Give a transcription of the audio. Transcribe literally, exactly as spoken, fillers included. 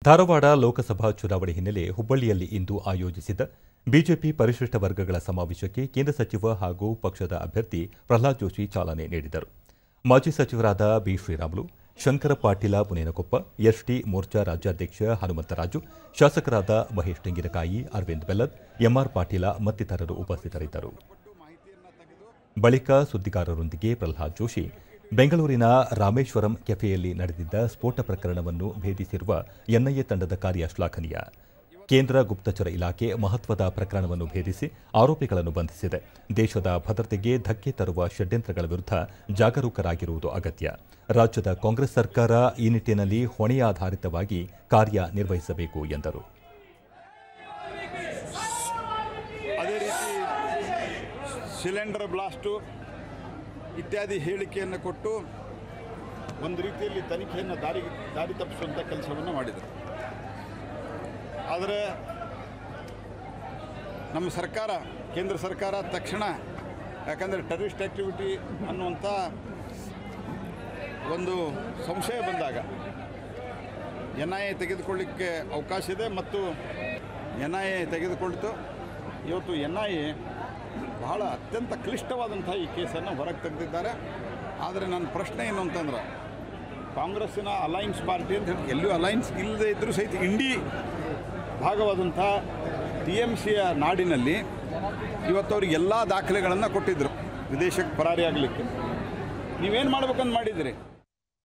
ಧಾರವಾಡ ಲೋಕಸಭಾ ಚುನಾವಣೆ ಹಿನ್ನೆಲೆ ಹುಬ್ಬಳ್ಳಿಯಲ್ಲಿ ಇಂದು ಆಯೋಜಿಸಿದ್ದ ಬಿಜೆಪಿ ಪರಿಶಿಷ್ಟ ವರ್ಗಗಳ ಸಮಾವೇಶಕ್ಕೆ ಕೇಂದ್ರ ಸಚಿವ ಹಾಗೂ ಪಕ್ಷದ ಅಭ್ಯರ್ಥಿ ಪ್ರಹ್ಲಾದ್ ಜೋಶಿ ಚಾಲನೆ ನೀಡಿದರು. ಮಾಜಿ ಸಚಿವರಾದ ಬಿ ಶ್ರೀರಾಮುಲು, ಶಂಕರ ಪಾಟೀಲ ಮುನೇನಕೊಪ್ಪ, ಎಸ್ಟಿ ಮೋರ್ಚಾ ರಾಜ್ಯಾಧ್ಯಕ್ಷ ಹನುಮಂತರಾಜು, ಶಾಸಕರಾದ ಮಹೇಶ್ ತೆಂಗಿನಕಾಯಿ, ಅರವಿಂದ್ ಬೆಲ್ಲದ್, ಎಂಆರ್ ಪಾಟೀಲ ಮತ್ತಿತರರು ಉಪಸ್ಥಿತರಿದ್ದರು. ಬಳಿಕ ಸುದ್ದಿಗಾರರೊಂದಿಗೆ ಪ್ರಹ್ಲಾದ್ ಜೋಶಿ ಬೆಂಗಳೂರಿನ ರಾಮೇಶ್ವರಂ ಕೆಫೆಯಲ್ಲಿ ನಡೆದಿದ್ದ ಸ್ಫೋಟ ಪ್ರಕರಣವನ್ನು ಭೇದಿಸಿರುವ ಎನ್ಐಎ ತಂಡದ ಕಾರ್ಯ ಶ್ಲಾಘನೀಯ. ಕೇಂದ್ರ ಗುಪ್ತಚರ ಇಲಾಖೆ ಮಹತ್ವದ ಪ್ರಕರಣವನ್ನು ಭೇದಿಸಿ ಆರೋಪಿಗಳನ್ನು ಬಂಧಿಸಿದೆ. ದೇಶದ ಭದ್ರತೆಗೆ ಧಕ್ಕೆ ತರುವ ಷಡ್ಯಂತ್ರಗಳ ವಿರುದ್ಧ ಜಾಗರೂಕರಾಗಿರುವುದು ಅಗತ್ಯ. ರಾಜ್ಯದ ಕಾಂಗ್ರೆಸ್ ಸರ್ಕಾರ ಈ ನಿಟ್ಟಿನಲ್ಲಿ ಹೊಣೆಯಾಧಾರಿತವಾಗಿ ಕಾರ್ಯನಿರ್ವಹಿಸಬೇಕು ಎಂದರು. ಅದೇ ರೀತಿ ಸಿಲಿಂಡರ್ ಬ್ಲಾಸ್ಟು ಇತ್ಯಾದಿ ಹೇಳಿಕೆಯನ್ನು ಕೊಟ್ಟು ಒಂದು ರೀತಿಯಲ್ಲಿ ತನಿಖೆಯನ್ನು ದಾರಿ ದಾರಿ ತಪ್ಪಿಸುವಂಥ ಕೆಲಸವನ್ನು ಮಾಡಿದರು. ಆದರೆ ನಮ್ಮ ಸರ್ಕಾರ, ಕೇಂದ್ರ ಸರ್ಕಾರ ತಕ್ಷಣ, ಯಾಕಂದರೆ ಟೆರರಿಸ್ಟ್ ಆ್ಯಕ್ಟಿವಿಟಿ ಅನ್ನುವಂಥ ಒಂದು ಸಂಶಯ ಬಂದಾಗ ಎನ್ ಐ ಎ ತೆಗೆದುಕೊಳ್ಳಿಕ್ಕೆ ಅವಕಾಶ ಇದೆ ಮತ್ತು ಎನ್ ಐ ಎ ತೆಗೆದುಕೊಳ್ತು. ಇವತ್ತು ಎನ್ ಐ ಎ ಬಹಳ ಅತ್ಯಂತ ಕ್ಲಿಷ್ಟವಾದಂಥ ಈ ಕೇಸನ್ನು ಹೊರಗೆ ತೆಗೆದಿದ್ದಾರೆ. ಆದರೆ ನನ್ನ ಪ್ರಶ್ನೆ ಏನು ಅಂತಂದ್ರೆ, ಕಾಂಗ್ರೆಸ್ಸಿನ ಅಲೈನ್ಸ್ ಪಾರ್ಟಿ ಅಂತ ಹೇಳಿ ಎಲ್ಲಿಯೂ ಅಲೈನ್ಸ್ ಇಲ್ಲದೇ ಇದ್ದರೂ ಸಹಿತ ಇಂಡಿ ಭಾಗವಾದಂಥ ಟಿ ಎಮ್ ಸಿಯ ನಾಡಿನಲ್ಲಿ ಇವತ್ತು ಅವ್ರಿಗೆ ಎಲ್ಲ ದಾಖಲೆಗಳನ್ನು ಕೊಟ್ಟಿದ್ದರು ವಿದೇಶಕ್ಕೆ ಪರಾರಿ ಆಗಲಿಕ್ಕೆ. ನೀವೇನು ಮಾಡ್ಬೇಕಂತ ಮಾಡಿದಿರಿ?